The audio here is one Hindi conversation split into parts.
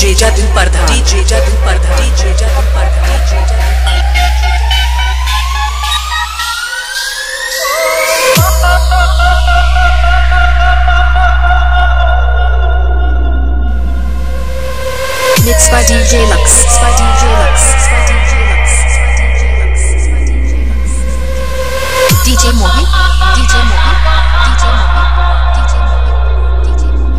DJ Jadu Pradhan, DJ Jadu Pradhan, DJ Jadu Pradhan, DJ Jadu Mixed by DJ Lux, by DJ Lux, by DJ Lux, by DJ Lux, by DJ Lux. DJ Mohi, DJ Mohi, DJ Mohi, DJ Mohi, DJ Mohi.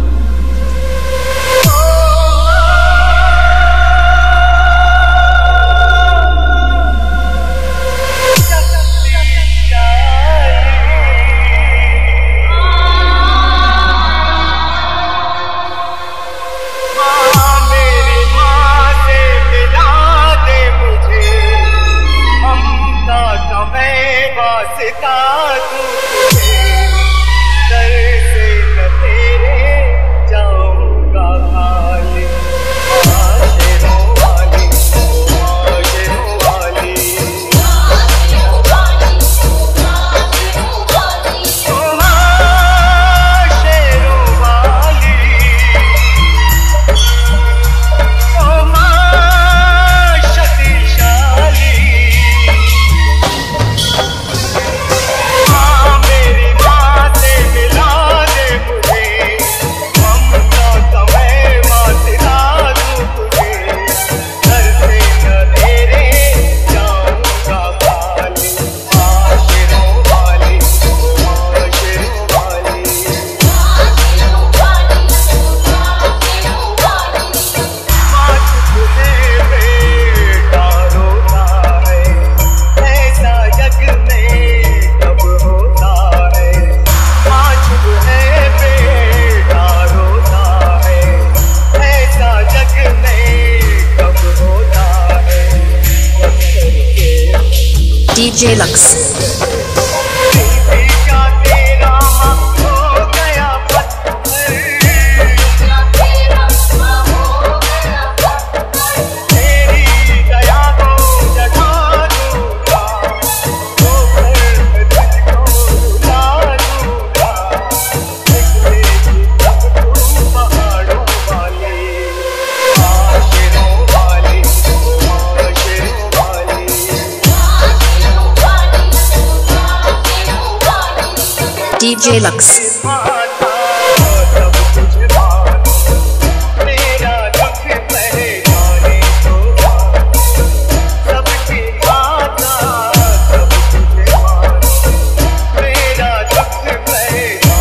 DJ Lux. DJ Lux.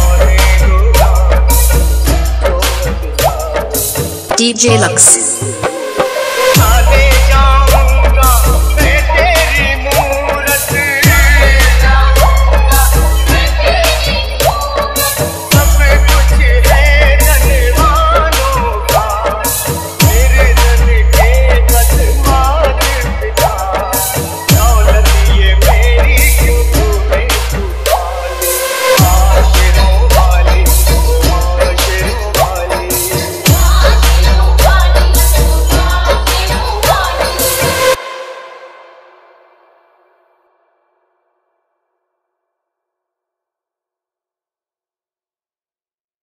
DJ Lux.